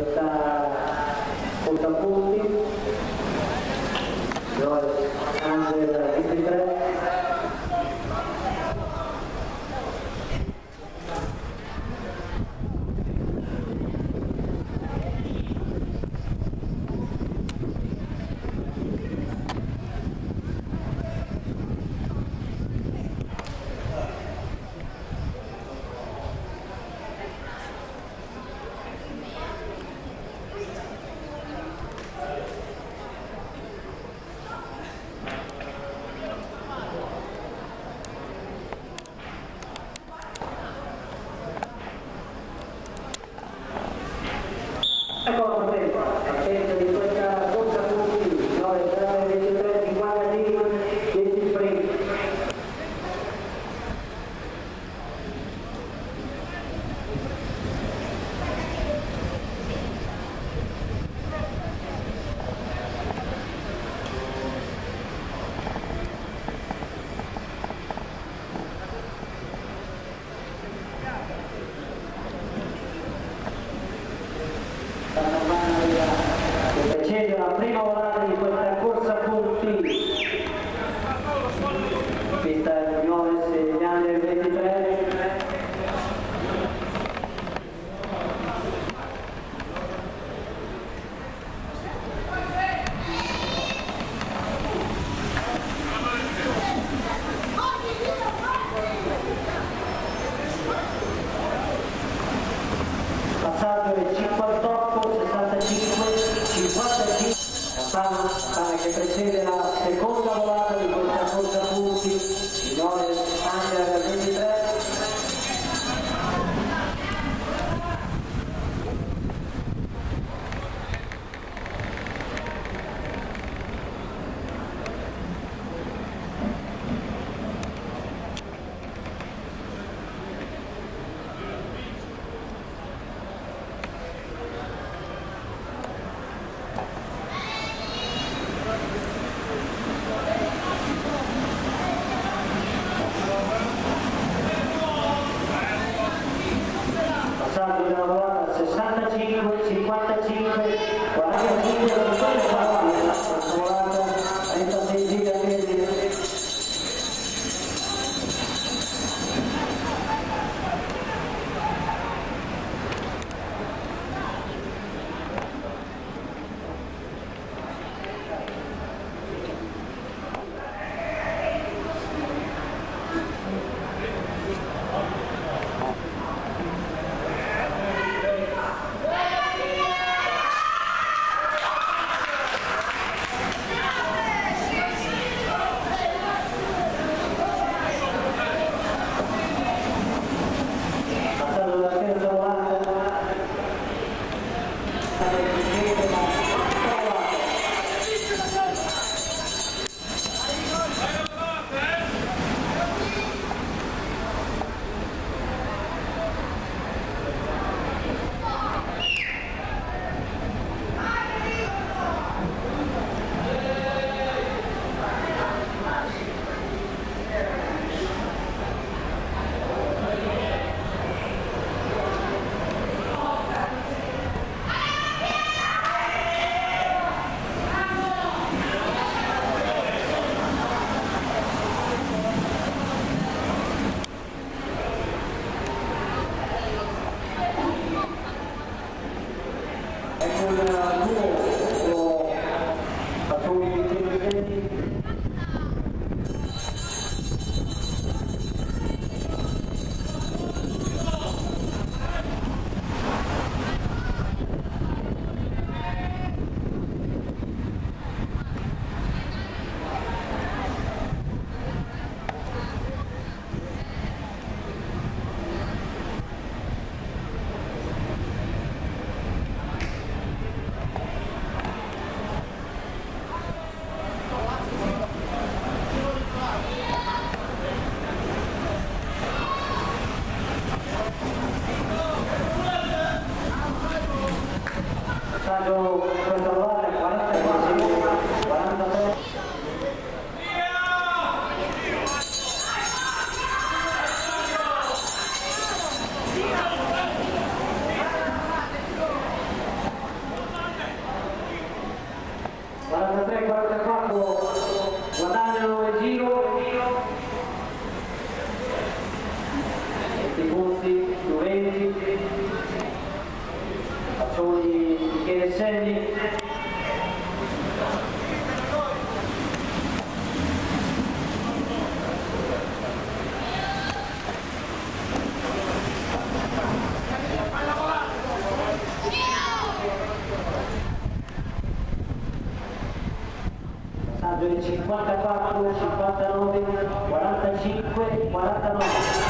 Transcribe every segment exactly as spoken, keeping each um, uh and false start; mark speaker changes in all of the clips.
Speaker 1: questa punti, Under ventitré. Ecco la partenza, partenza di questa corsa punti, nove ventitré, cinquanta dieci sprint. Precede la prima volata di questa corsa a punti, pista Briones e Under ventitré. Passaggio è cinquantotto, sessantacinque, cinquantacinque. Campana, Campana che precede la seconda volata di questa corsa a punti, nove Under ventitré. Passaggio della volata sessantacinque, cinquantacinque, quarantacinque, quarantaquattro, la volata trentasei giga mesi. volato cinquantanove, quarantacinque, quarantanove.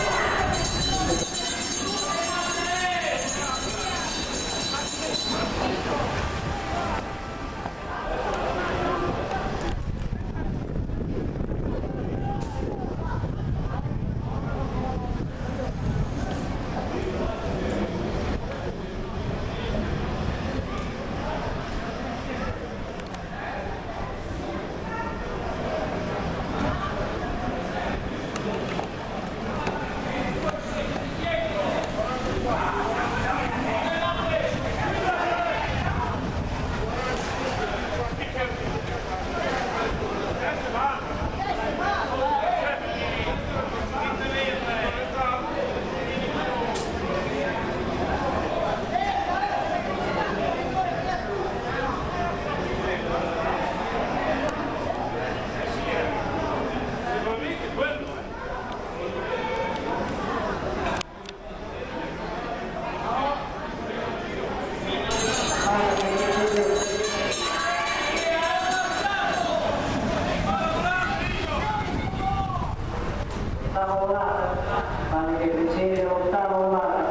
Speaker 1: Ottava volata, pane che precede l'ottava volata.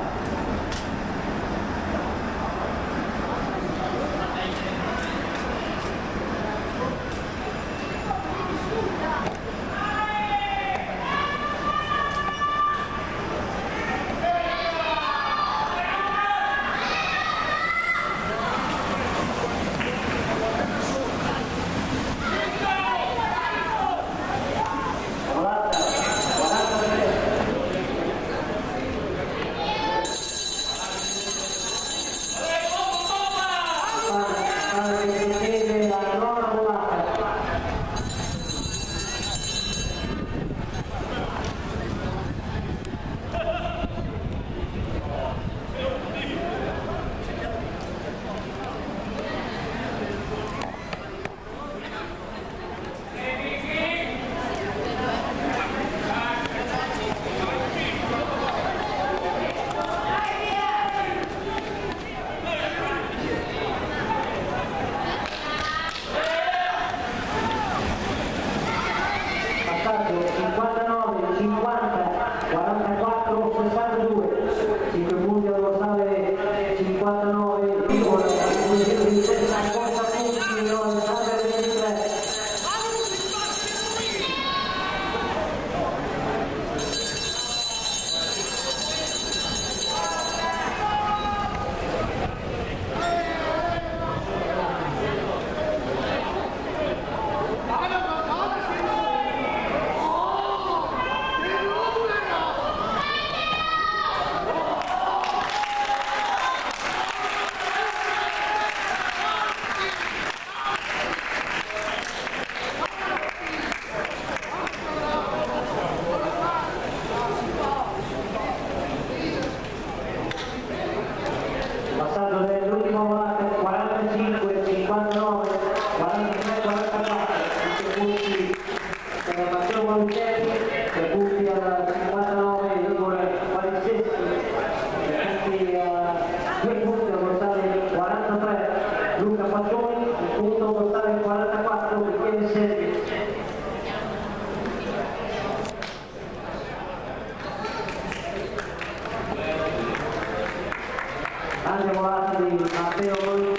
Speaker 1: cinquantanove, cinquanta, quarantaquattro, sessantadue, cinque punti al dorsale cinquantanove, Vigor, in testa quaranta punti, novanta ventitré. Passato dell'ultima volata quarantacinque, cinquantanove, quarantatré, quarantaquattro, cinque punti per Matteo Malucelli, tre punti al cinquantanove, Igor Palizzeschi, punti a due punti al dorsale quarantatré, Luca Faccioni, un punto al dorsale quarantaquattro, Michele Servi. Grande volata di Matteo